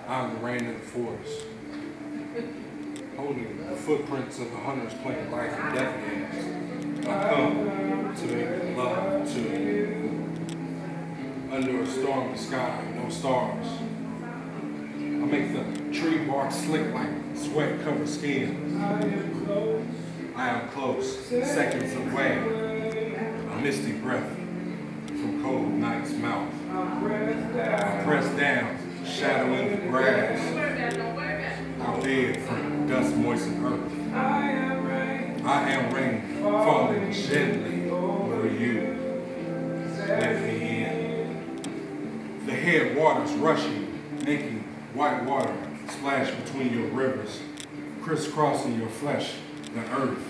I'm the rain in the forest, holding the footprints of the hunters playing life and death games. I come to make love to you. Under a stormy sky, no stars. I make the tree bark slick like sweat-covered skin. I am close, seconds away, a misty breath from cold night's mouth. I press down, shadow in the grass. I beg from dust-moistened earth. I am rain falling gently over you. Let me in. The head waters rushing, making white water splash between your rivers, crisscrossing your flesh, the earth.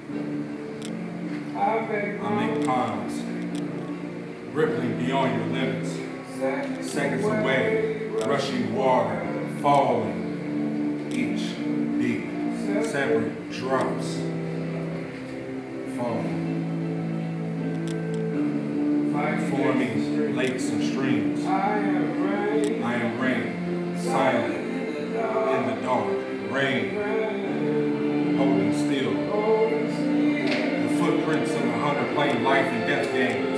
I make ponds, rippling beyond your limits, seconds away, rushing water, falling, each beat, separate drops, falling, forming lakes and streams. I am rain, silent, in the dark, rain, holding still. The footprints of the hunter playing life and death game.